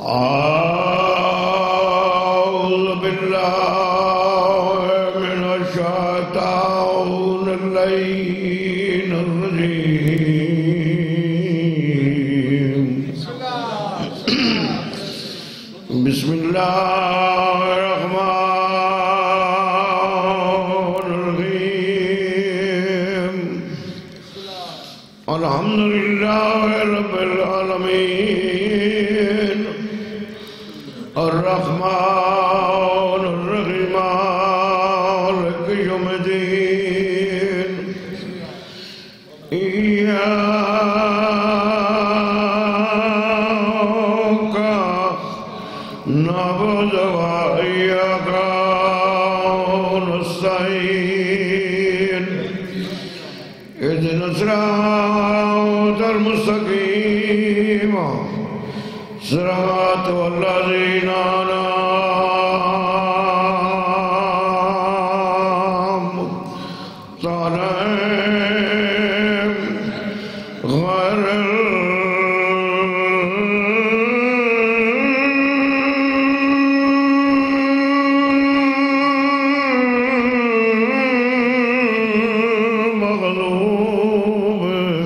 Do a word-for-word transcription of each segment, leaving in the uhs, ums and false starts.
أعوذ بالله من الشيطان اللعين الرجيم بسم الله الرحمن الرحيم الحمد لله رب العالمين الرحمن الرحيم مالك يوم الدين إياك نعبد وإياك نستعين اهدنا الصراط المستقيم صراط الذين أنعمت عليهم غير المغضوب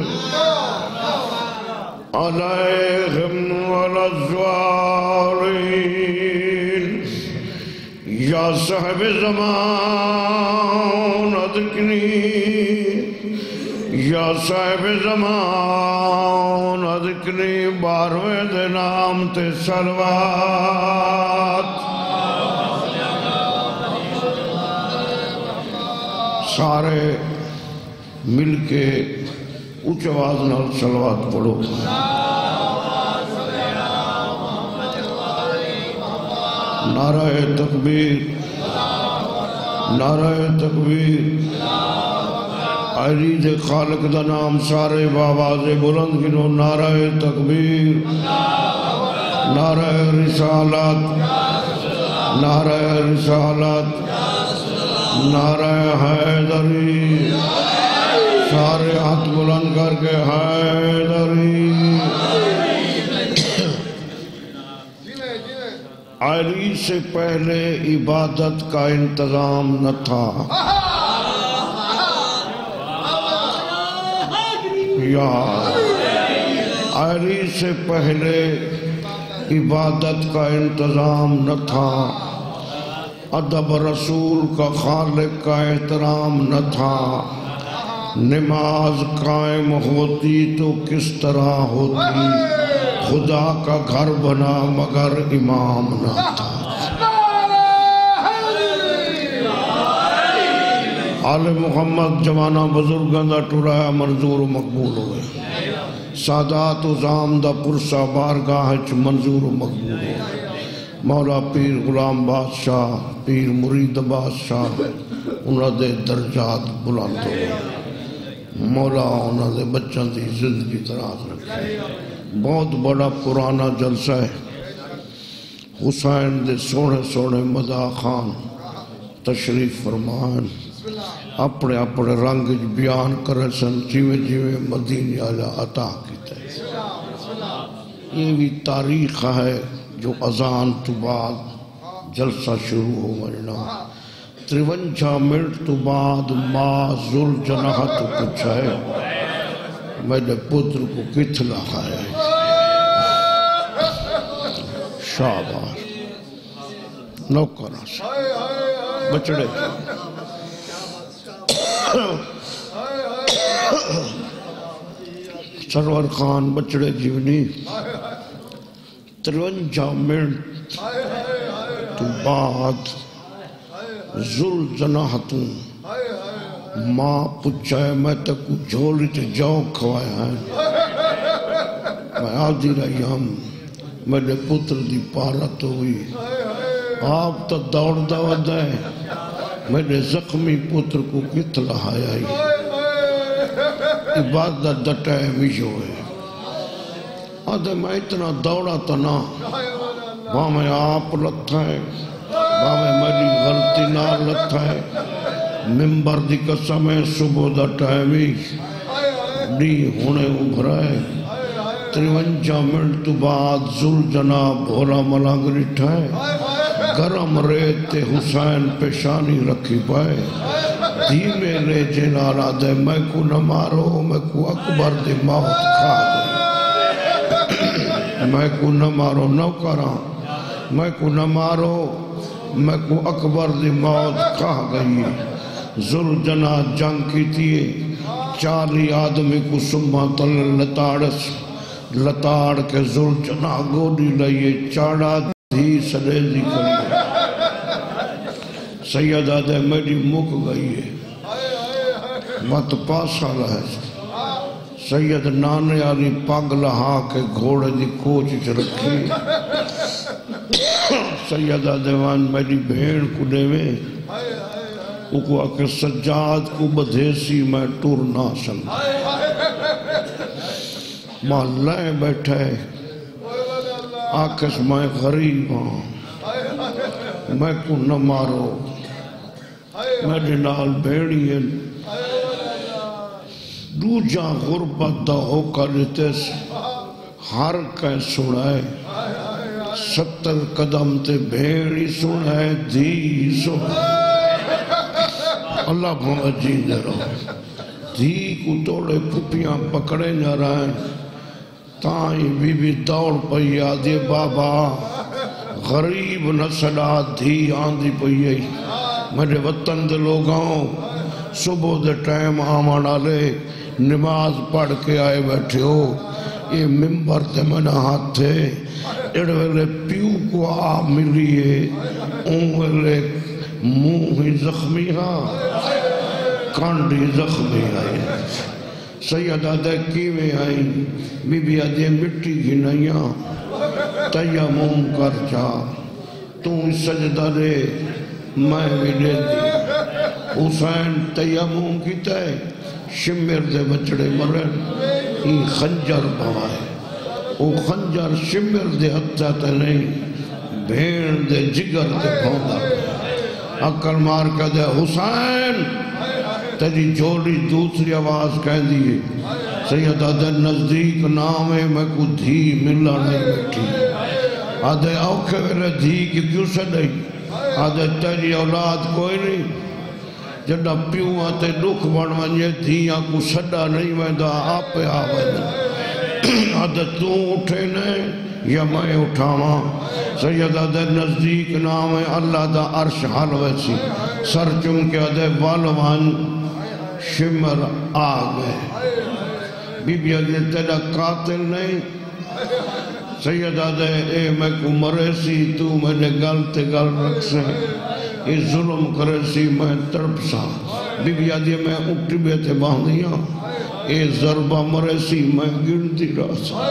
عليهم ولا الضالين یا صاحب زمان ادرکنی یا صاحب زمان ادرکنی بارویں دے نام تے صلوات سارے مل کے اونچ آواز نال صلوات پڑھو نعرہ تکبیر نعرہ تکبیر علی دے خالق دا نام سارے بآواز بلند گنو نعرہ تکبیر نعرہ رسالت نعرہ رسالت نعرہ حیدری سارے ہاتھ بلند کر کے حیدری علی سے پہلے عبادت کا انتظام نہ تھا یا علی سے پہلے عبادت کا انتظام نہ تھا ادب رسول کا خالق کا احترام نہ تھا نماز قائم ہوتی تو کس طرح ہوتی خدا کا گھر بنا مگر امام نہ تھا آل محمد جوانہ بزرگاں دا ٹرایا منظور و مقبول ہوئے سادات و زام دا پرسا بارگاہ چ منظور و مقبول ہوئے مولا پیر غلام بادشاہ پیر مرید بادشاہ انہاں دے درجات بلند ہوئے مولا انہاں دے بچوں دی زندگی دراز رکھے بہت بڑا پرانا جلسہ ہے حسین دے سونے سونے مداح خان تشریف فرمان اپنے اپنے رنگ بیان کرے سن جیوے جیوے مدینہ علیہ عطا کیتے یہ بھی تاریخ ہے جو اذان تو بعد جلسہ شروع ہو مرنا تریونجا منٹ تو بعد ماں ذل جناح تو پوچھائے میں نے پتر کو کتنا کھایا ہے شاباش نوکرہ سے بچڑے سرور خان بچڑے جیونی ترونجا منٹ تو بعد ذل جناحتوں ماں پچھائے میں تک جھولی تے جاؤ کھوایا ہے میں آدھی رہی ہم میرے پتر دی پارت ہوئی آپ تا دوڑ دوڑ ہے میرے زخمی پتر کو کت لہایا ہی عبادت دٹے مجھو ہے آدھے میں اتنا دوڑا تا نا وہاں میں آپ لتھا ہے وہاں میں میری غلطی نہ لتھا ہے ممبر دی قسم ہے صبح دا ٹائمی ڈی ہونے ابھرائے تریونجا منٹ تو بعد ذل جناب بھولا ملنگ رٹھائے گرم ریت حسین پیشانی رکھی پائے دھیمے لے جنالا دے میں کو نہ مارو میں کو اکبر دے موت کھا دے میں کو نہ مارو نو کرا میں کو نہ مارو میں کو اکبر دی موت کھا گئی ذل جنا جنگ کی تیے چالی آدمی کو سمہ تل لتاڑس لتاڑ کے ذل جنا گوڑی لئیے چاڑا دھی سڑے دی کری سیدہ دے میری مک گئی ہے مت پاسا رہے سید نانے آلی پاگ لہا کے گھوڑے دی کوچ رکھی سیدہ دیوان میری بھیڑ کو دے میں وہ کو آکے سجاد کو بدھیسی میں ٹور نہ سمجھا ماں لائے بیٹھے آکس میں غریب ہوں میں کو نہ مارو میرے نال بھیڑی ہے دو جا غربت دا ہو کر دیتے ہر کہیں سنائے ستر قدم تے بھیڑی سنائے دھی سنائے اللہ بہت جی دے رہا دھی کو توڑے پھپیاں پکڑے جا رہا ہے تائیں بی بی دوڑ پئی آدھے بابا غریب نسلہ دھی آندھی پئی آئی میرے وطن دے لوگاں صبح دے ٹائم آمان آلے نماز پڑھ کے آئے بیٹھے ہو یہ ممبر تے منہ ہاتھ تھے اڑ ویلے پیو کو آ ملیے اون ویلے منہ ہی زخمی ہاں کانڈی زخمی آئی سیدہ دے کیویں آئی بی بی آدھے مٹی کی نئیاں تیمم کر جا تو سجدہ دے میں بھی دے دی حسین تیمم کی تے شمر دے بچڑے مرن یہ خنجر بوائے وہ خنجر شمر دے ہتھا تے نہیں بھیڑ دے جگر دے پھوندا عقل مار کا دے حسین تیری جوڑی دوسری آواز کہہ دیئے سیدہ دے نزدیک نامے میں کو دھی ملا نہیں بیٹھی آدھے اوکھے میرے دھی کی کیوں سے نہیں آدھے تیری اولاد کوئی نہیں جڑا پیوں آتے دکھ بڑھ ونجے دھیاں کو سڑا نہیں ویندہ آپ پہ آوے آدھے تو اٹھے نہیں یا میں اٹھاواں سیدہ دے نزدیک نام ہے اللہ دا عرش حال ویسی سر چم کے آدھے والوان شمر آگئے بی بی آدھے تیرا قاتل نہیں سیدہ دے اے میں کو مرے سی تو میں نے گل تے گل رکھ سے اے ظلم کرے سی میں تڑپ سا بی بی آدھے میں اٹھ بیتے باندیاں اے ضربہ مرے سی میں گرتی رہا سا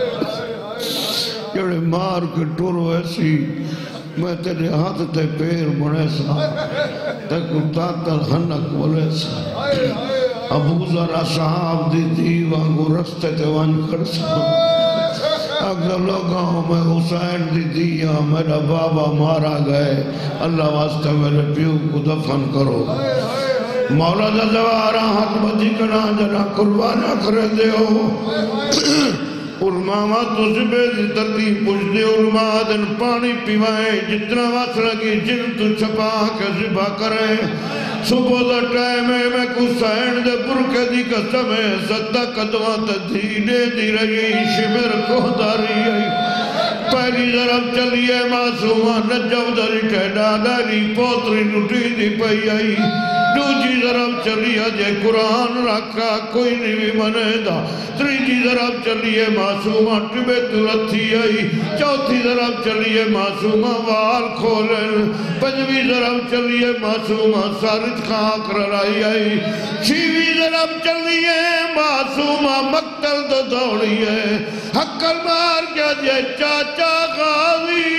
جڑے مار کے ٹور ویسی میں تیرے ہاتھ تے پیر بڑے سا تکو تاتل ہنک بولے سا ابو ذرا صاحب دی دیوان کو رستے تے وان کر سا اگر لوگاں میں حسین دی دیا میرا بابا مارا گئے اللہ واسطہ میرے پیو کو دفن کرو مولا دا دوارا حق بدی کنا جنا قربانہ کرے دے ہو علماء تو زبے دی ترتیب پوچھ دے علماء دن پانی پیوائیں جتنا وقت لگی جن تو چھپا کے زبا کریں صبح دا ٹائم ہے میں کو سین دے برکے دی قسم ہے زدہ قدوہ تدھینے دی رہی شمر کو داری آئی پہلی ضرب چلیے معصومہ نجو داری ٹھیڈا داری پوتری نٹی دی پئی آئی دوجی ضرب چلیے جے قرآن رکھا کوئی نہیں بھی منے دا تریجی ضرب چلیے معصومہ ٹبے تلتھی آئی چوتھی ضرب چلیے معصومہ وال کھولن پنجوی ضرب چلیے معصومہ سارج خاک رلائی آئی چھویں ضرب چلیے معصومہ مقتل دو دوڑی ہے حقل مار کیا جے چاچا غازی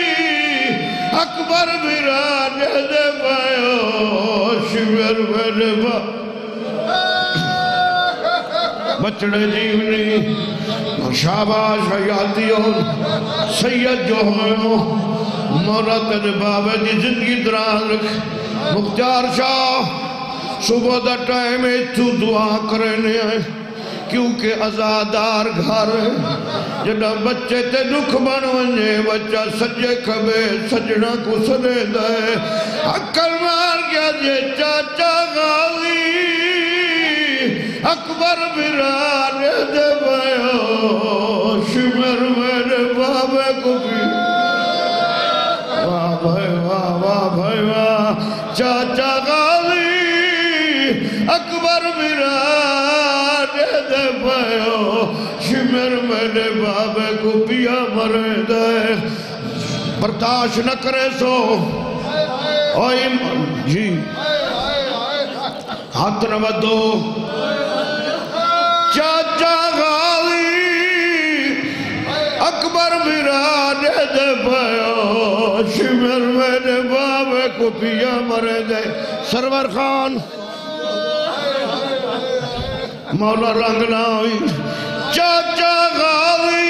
اکبر بیران دے پائیو شمر میرے با بچڑے جیونی شاباش حیاتیون سید جو ہوئے مولا تیرے بابے دی زندگی دراز رکھ مختار شاہ صبح دا ٹائم تو دعا کرنے آئے کیونکہ ازادار گھر جنہ بچے تے دکھ بن ونجے بچہ سجے کھبے سجنا کو سنے دے عقل مار گیا جے چاچا غازی اکبر بران دے بیو شمر میرے بابے کو بھی واہ بھائی واہ واہ بھائی واہ چاچا غازی اکبر بران دے بیو شمر میرے بابے کو پیا مرے دے برداشت نہ کرے سو جی ہاتھ نہ بدو چاچا غازی اکبر بران دے بیو شمر میرے بابے کو پیا مرے دے سرور خان مولا رنگ ناوی چاچا غازی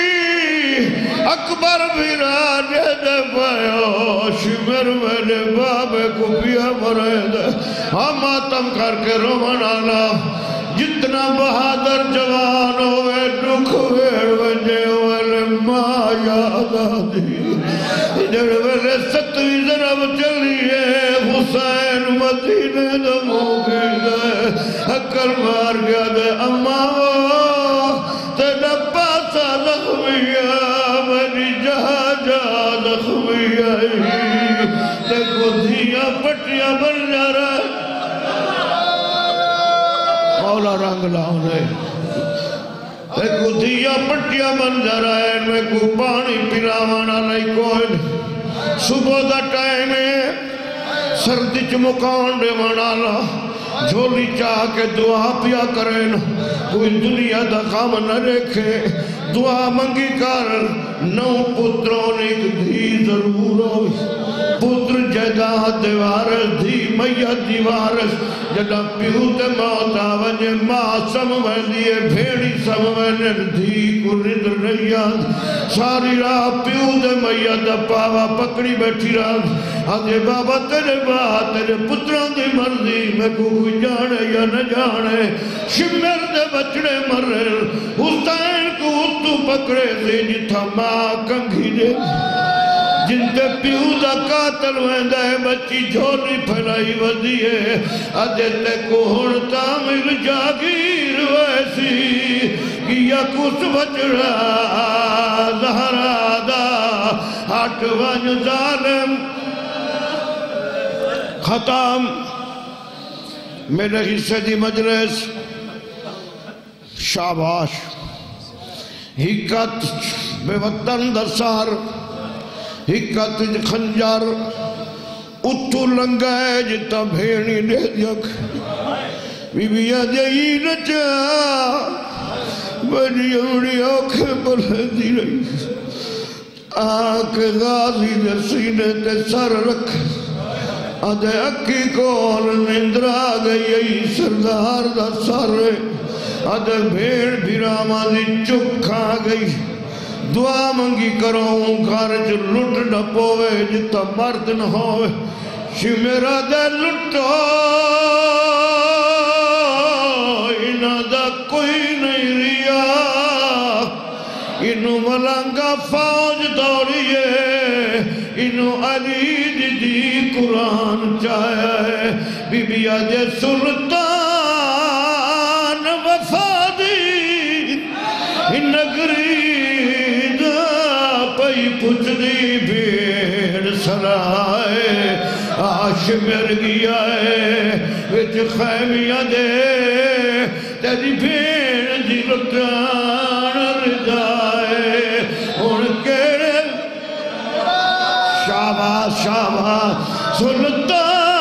اکبر بران دے بیو شمر میرے بابے کو پیا مرے دے ہم ماتم کر کے رومن آنا جتنا بہادر جوان ہوئے دکھ ویڑ ونجے ہوئے ماں یاد آدھی جڑ ویلے ستوی ضرب چلیے حسین مدینے دمو گئی دے حکر مار گیا دے اماں تیڑا پاسا لخویا میری جہاں جہاں لخویا دیکھو دھیا پٹیا بن جا رہا ہے مولا رنگ لاؤنے دیکھو دھیا پٹیا بن جا رہا ہے میں کو پانی پیراوانا نہیں کوئی صبح دا ٹائم ہے سردی چ مکان دے منالا جھولی چاہ کے دعا پیا کریں کوئی دنیا دا کام نہ رکھے دعا منگی کر نو پتروں ایک دھی ضرور ہوئی پتر جائیداد وارث دھی میت دی وارث جڑا پیو تے موت آوجے ماں سمویں لیے بھیڑی سمویں دھی کو ندر نہیں آد ساری راہ پیو تے میت پاوا پکڑی بیٹھی راہ آجے بابا تیرے باہ تیرے پتران دی مرضی میں کوئی جانے یا نہ جانے شمر دے بچڑے مرے حسین کو تو پکڑے دے جتھا ماں کنگھی دے جن تے پیو دا قاتل ویندہ ہے بچی جھولی پھیلائی ودیے آجے تے کوہن تعمل جاگیر ویسی کیا کس بچڑا زہرہ دا ہاتھ ون ظالم ختم میرے حصے دی مجلس شاباش حکت بے وطن درسار حکت خنجر اتو لنگائے جتا بھیڑی دے دیکھ بی بی آجائی نچا بڑی اوڑی اوکھے بلدی رہی آنکھ غازی دے سینے تے سر رکھ آدھے اکی کول نندرا گئی سردار دا سر آدھے بھیڑ بھیراما دی چپ کھا گئی دعا منگی کروں گھر جو لٹ نہ پوے جتا مرد نہ ہوئے شمیرہ دے لٹو انہ دا کوئی نہیں ریا انہوں ملنگا فوج دوڑیے انہوں علی دی دی قرآن چاہیا ہے بی بی آجے سلطان وفادی نگری پئی پچھ دی بھیڑ سرائے آش مر گیا ہے وچ خیمیاں دے تیری بھیڑ دی لٹان رجائے ان کیڑے شاباش شاباش سلطان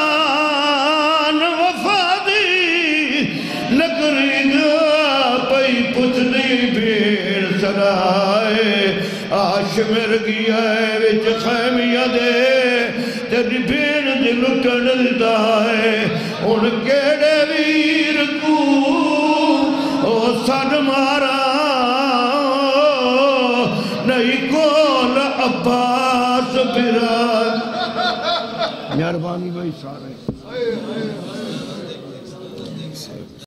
وفادی نگری دا پئی پچھ دی بھیڑ سرائے آش مر گیا ہے وچ خیمیاں دے تیری بھیڑ دی لٹن دائے ان کیڑے ویر کو او سن مارا نہیں کول عباس براد مہربانی بھائی سارے